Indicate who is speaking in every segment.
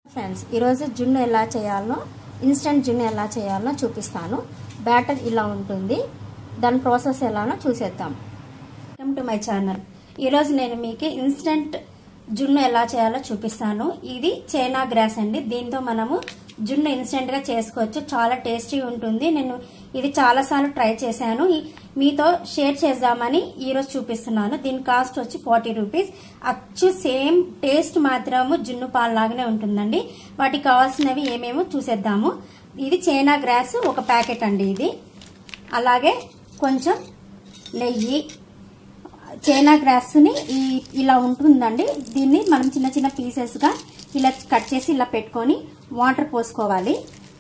Speaker 1: Friends ఈరోజు జున్ను ఎలా చేయాలో ఇన్స్టెంట్ జున్ను ఎలా చేయాలో చూపిస్తాను. బ్యాటర్ ఇలా ఉంటుంది. దాని ప్రాసెస్ ఎలానో చూసేద్దాం. Welcome to my channel. ఈరోజు నేను మీకు ఇన్స్టెంట్ జున్ను ఎలా చేయాలో చూపిస్తాను. ఇది చైనా గ్రాస్ అండి. దీంతో మనము జున్ను ఇన్స్టెంట్ గా చేసుకోవచ్చు. చాలా టేస్టీ ఉంటుంది. నేను ఇది చాలాసార్లు ట్రై చేశాను. మీతో షేర్ చేద్దామని ఈరోజు చూపిస్తున్నాను. దీని కాస్ట్ వచ్చి 40 రూపీస్. అచ్చు సేమ్ టేస్ట్ మాత్రము జున్ను పాలు లాగానే ఉంటుందండి. వాటికి కావాల్సినవి ఏమేమో చూసేద్దాము. ఇది చైనా గ్రాస్ ఒక ప్యాకెట్ అండి. ఇది అలాగే కొంచెం నెయ్యి. చైనా గ్రాస్ ని ఇలా ఉంటుందండి. దీన్ని మనం చిన్న చిన్న పీసెస్ గా ఇలా కట్ చేసి ఇలా పెట్టుకొని వాటర్ పోసుకోవాలి.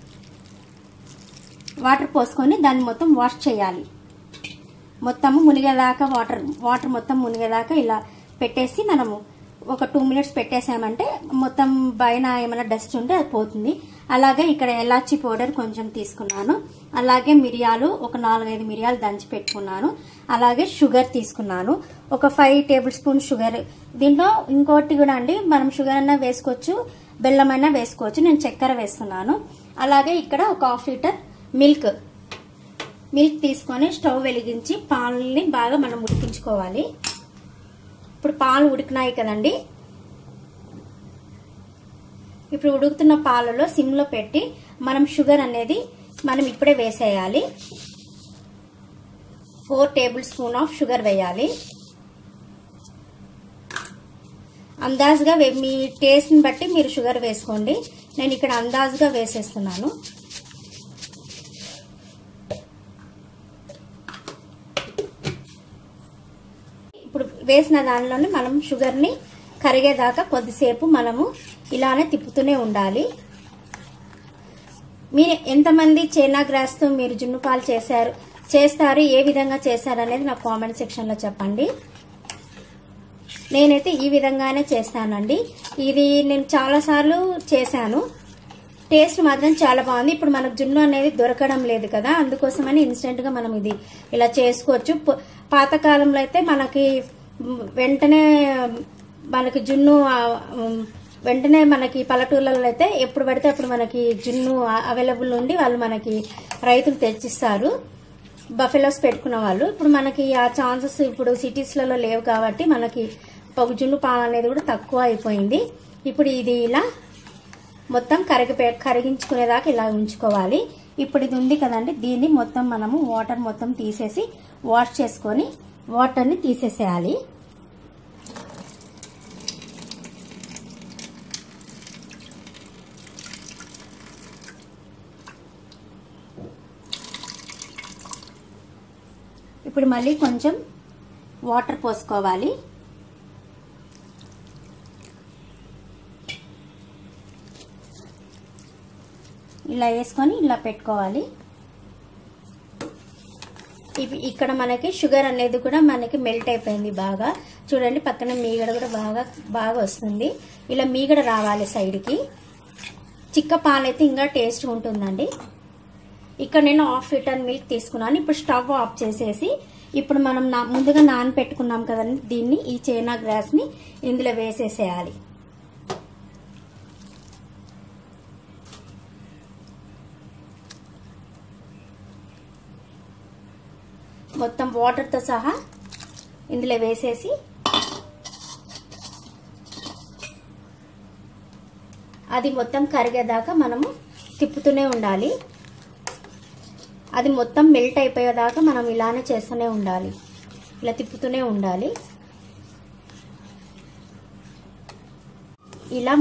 Speaker 1: వాటర్ పోసుకొని దాన్ని మొత్తం వాష్ చేయాలి. మొత్తము మునిగేదాకా వాటర్ మొత్తం మునిగేదాకా ఇలా పెట్టేసి మనము ఒక 2 మినిట్స్ పెట్టేసామంటే మొత్తం పైన ఏమైనా డస్ట్ ఉంటే అది పోతుంది. అలాగే ఇక్కడ ఎలాచి పౌడర్ కొంచెం తీసుకున్నాను. అలాగే మిరియాలు ఒక 4-5 మిరియాలు దంచి పెట్టుకున్నాను. అలాగే షుగర్ తీసుకున్నాను. ఒక 5 టేబుల్ స్పూన్ షుగర్. దీంట్లో ఇంకోటి కూడా అండి, మనం షుగర్ అయినా వేసుకోవచ్చు, బెల్లం అయినా వేసుకోవచ్చు. నేను చక్కెర వేస్తున్నాను. అలాగే ఇక్కడ ఒక 1/2 లీటర్ మిల్క్ తీసుకొని స్టవ్ వెలిగించి పాలని బాగా మనం ఉడికించుకోవాలి. ఇప్పుడు పాలు ఉడికినాయి కదండి. ఇప్పుడు ఉడుకుతున్న పాలలో సిమ్ లో పెట్టి మనం షుగర్ అనేది మనం ఇప్పుడే వేసేయాలి. 4 టేబుల్ స్పూన్ ఆఫ్ షుగర్ వేయాలి. అందాజుగా మీ టేస్ట్ ని బట్టి మీరు షుగర్ వేసుకోండి. నేను ఇక్కడ అందాజుగా వేసేస్తున్నాను. ఇప్పుడు వేసిన దానిలోనే మనం షుగర్ ని కరిగేదాకా కొద్దిసేపు మనము ఇలానే తిప్పుతూనే ఉండాలి. మీరు ఎంతమంది చైనా గ్రాస్ తో మీరు జున్ను పాలు చేస్తారు, ఏ విధంగా చేస్తారు అనేది నాకు కామెంట్ సెక్షన్ లో చెప్పండి. నేనైతే ఈ విధంగానే చేస్తానండి. ఇది నేను చాలా సార్లు చేశాను. టేస్ట్ మాత్రం చాలా బాగుంది. ఇప్పుడు మనకు జున్ను అనేది దొరకడం లేదు కదా, అందుకోసమని ఇన్స్టెంట్ గా మనం ఇది ఇలా చేసుకోవచ్చు. పాతకాలంలో అయితే మనకి వెంటనే జున్ను వెంటనే మనకి పల్లెటూర్లలో అయితే ఎప్పుడు పడితే అప్పుడు మనకి జున్ను అవైలబుల్ ఉండి వాళ్ళు మనకి రైతులు తెచ్చిస్తారు, బఫెలోస్ పెట్టుకున్న వాళ్ళు. ఇప్పుడు మనకి ఆ ఛాన్సెస్ ఇప్పుడు సిటీస్లలో లేవు కాబట్టి మనకి జున్ను పాలు అనేది కూడా తక్కువ అయిపోయింది. ఇప్పుడు ఇది ఇలా మొత్తం కరిగించుకునేదాకా ఇలా ఉంచుకోవాలి. ఇప్పుడు ఇది ఉంది కదండి, దీన్ని మొత్తం మనము వాటర్ మొత్తం తీసేసి వాష్ చేసుకొని వాటర్ని తీసేసేయాలి. ఇప్పుడు మళ్ళీ కొంచెం వాటర్ పోసుకోవాలి. ఇలా వేసుకొని ఇలా పెట్టుకోవాలి. ఇక్కడ మనకి షుగర్ అనేది కూడా మనకి మెల్ట్ అయిపోయింది బాగా. చూడండి పక్కన మీగడ కూడా బాగా వస్తుంది. ఇలా మీగడ రావాలి సైడ్కి. చిక్క పాలైతే ఇంకా టేస్ట్ ఉంటుందండి. ఇక్కడ నేను 1/2 లీటర్ మిల్క్ తీసుకున్నాను. ఇప్పుడు స్టవ్ ఆఫ్ చేసేసి ఇప్పుడు మనం ముందుగా నానబెట్టుకున్నాం కదండి, దీన్ని ఈ చైనా గ్రాస్ ని ఇందులో వేసేసేయాలి. మొత్తం వాటర్ తో సహా ఇందులో వేసేసి అది మొత్తం కరిగేదాకా మనము తిప్పుతూనే ఉండాలి. అది మొత్తం మెల్ట్ అయిపోయేదాకా మనం ఇలానే చేస్తూనే ఉండాలి. ఇలా తిప్పుతూనే ఉండాలి. ఇలా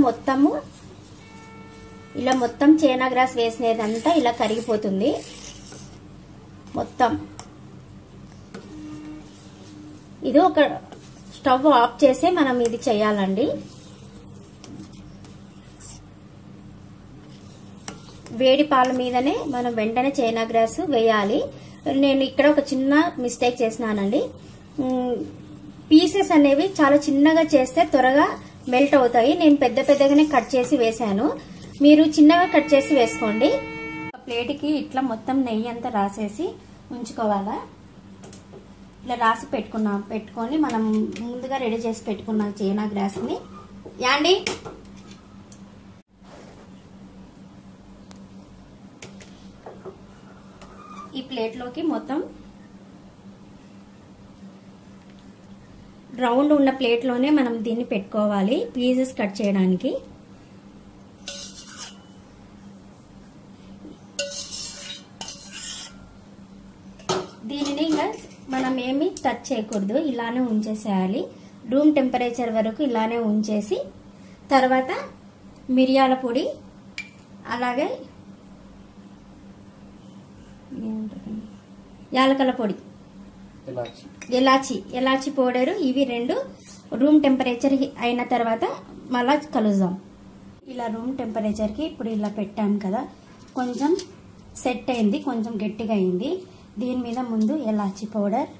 Speaker 1: మొత్తం చైనా గ్రాస్ వేసినదంతా ఇలా కరిగిపోతుంది మొత్తం. ఇది ఒక స్టవ్ ఆఫ్ చేసే మనం ఇది చేయాలండి. వేడి పాల మీదనే మనం వెంటనే చైనా గ్రాస్ వేయాలి. నేను ఇక్కడ ఒక చిన్న మిస్టేక్ చేసినానండి. పీసెస్ అనేవి చాలా చిన్నగా చేస్తే త్వరగా మెల్ట్ అవుతాయి. నేను పెద్దగానే కట్ చేసి వేసాను. మీరు చిన్నగా కట్ చేసి వేసుకోండి. ప్లేట్కి ఇట్లా మొత్తం నెయ్యి అంతా రాసేసి ఉంచుకోవాలా. ఇలా రాసి పెట్టుకొని మనం ముందుగా రెడీ చేసి పెట్టుకున్నాం చైనా గ్రాస్ ని. యాండి ఈ ప్లేట్లోకి మొత్తం రౌండ్ ఉన్న ప్లేట్లోనే మనం దీన్ని పెట్టుకోవాలి పీసెస్ కట్ చేయడానికి. దీనిని ఇంకా మనం ఏమి టచ్ చేయకూడదు, ఇలానే ఉంచేసేయాలి. రూమ్ టెంపరేచర్ వరకు ఇలానే ఉంచేసి తర్వాత మిరియాల పొడి అలాగే యాలకల పొడి, ఎలాచి పౌడరు, ఇవి రెండు రూమ్ టెంపరేచర్ అయిన తర్వాత మళ్ళా కలుద్దాం. ఇలా రూమ్ టెంపరేచర్కి ఇప్పుడు ఇలా పెట్టాం కదా, కొంచెం సెట్ అయింది, కొంచెం గట్టిగా అయింది. దీని మీద ముందు ఎలాచి పౌడర్,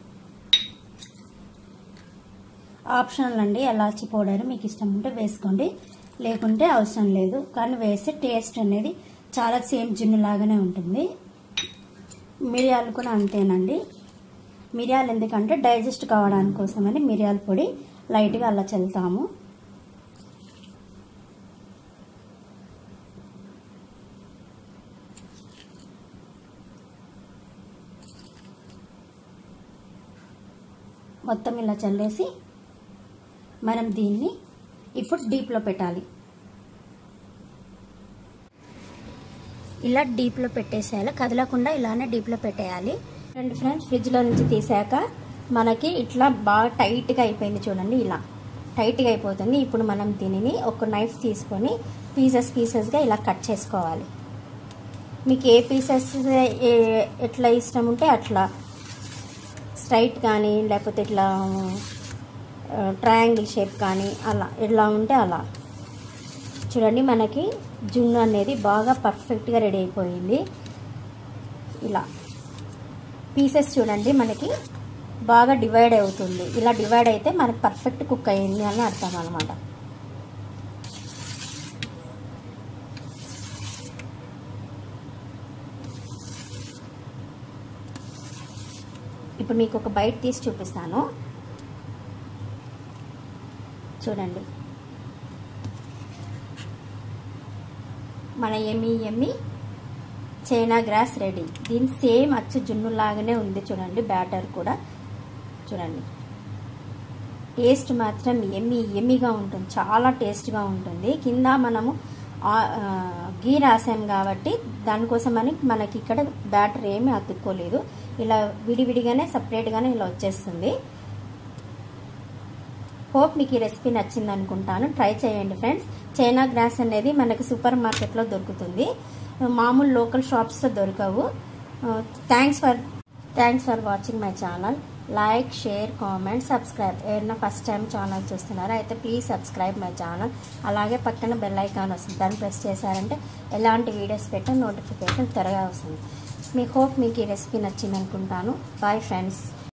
Speaker 1: ఆప్షనల్ అండి. ఎలాచి పౌడర్ మీకు ఇష్టం ఉంటే వేసుకోండి, లేకుంటే అవసరం లేదు. కానీ వేస్తే టేస్ట్ అనేది చాలా సేమ్ జున్ను లాగానే ఉంటుంది. మిరియాలు కూడా అంతేనండి. మిరియాలు ఎందుకంటే డైజెస్ట్ కావడానికి కోసమని మిరియాల పొడి లైట్గా అలా చల్లుతాము. మొత్తం ఇలా చల్లేసి మనం దీన్ని ఇప్పుడు డీప్లో పెట్టాలి. ఇలా డీప్లో పెట్టేసేయాలి, కదలకుండా ఇలానే డీప్లో పెట్టేయాలి. రెండు ఫ్రెండ్స్, ఫ్రిడ్జ్లో నుంచి తీసాక మనకి ఇట్లా బాగా టైట్గా అయిపోయింది చూడండి, ఇలా టైట్గా అయిపోతుంది. ఇప్పుడు మనం దీనిని ఒక నైఫ్ తీసుకొని పీసెస్గా ఇలా కట్ చేసుకోవాలి. మీకు ఏ పీసెస్ ఎట్లా ఇష్టం ఉంటే అట్లా, స్ట్రైట్ కానీ లేకపోతే ఇట్లా ట్రయాంగిల్ షేప్ కానీ అలా ఎలా ఉంటే అలా. చూడండి మనకి జున్ను అనేది బాగా పర్ఫెక్ట్గా రెడీ అయిపోయింది. ఇలా పీసెస్ చూడండి మనకి బాగా డివైడ్ అవుతుంది. ఇలా డివైడ్ అయితే మనకి పర్ఫెక్ట్ కుక్ అయ్యింది అని అర్థం అన్నమాట. ఇప్పుడు మీకు ఒక బైట్ తీసి చూపిస్తాను చూడండి. మన యమ్మీ చైనా గ్రాస్ రెడీ. దీని సేమ్ అచ్చు జున్ను లాగానే ఉంది చూడండి, బ్యాటర్ కూడా చూడండి. టేస్ట్ మాత్రం యమ్మీగా ఉంటుంది, చాలా టేస్ట్గా ఉంటుంది. కింద మనము గీ రాసాం కాబట్టి దానికోసమని మనకి ఇక్కడ బ్యాటర్ ఏమీ అతుక్కోలేదు. ఇలా విడివిడిగానే సపరేట్గానే ఇలా వచ్చేస్తుంది. హోప్ మీకు ఈ రెసిపీ నచ్చింది అనుకుంటాను. ట్రై చేయండి ఫ్రెండ్స్. చైనా గ్రాస్ అనేది మనకి సూపర్ మార్కెట్లో దొరుకుతుంది, మామూలు లోకల్ షాప్స్లో దొరకవు. Thanks for watching my channel. Like, share, comment, subscribe. ఏదైనా ఫస్ట్ టైం ఛానల్ చూస్తున్నారా అయితే ప్లీజ్ సబ్స్క్రైబ్ మై ఛానల్. అలాగే పక్కన బెల్ ఐకాన్ వస్తుంది, దాన్ని ప్రెస్ చేశారంటే ఎలాంటి వీడియోస్ పెట్టిన నోటిఫికేషన్ త్వరగా వస్తుంది. మీ హోప్ మీకు ఈ రెసిపీ నచ్చింది అనుకుంటాను. Bye friends.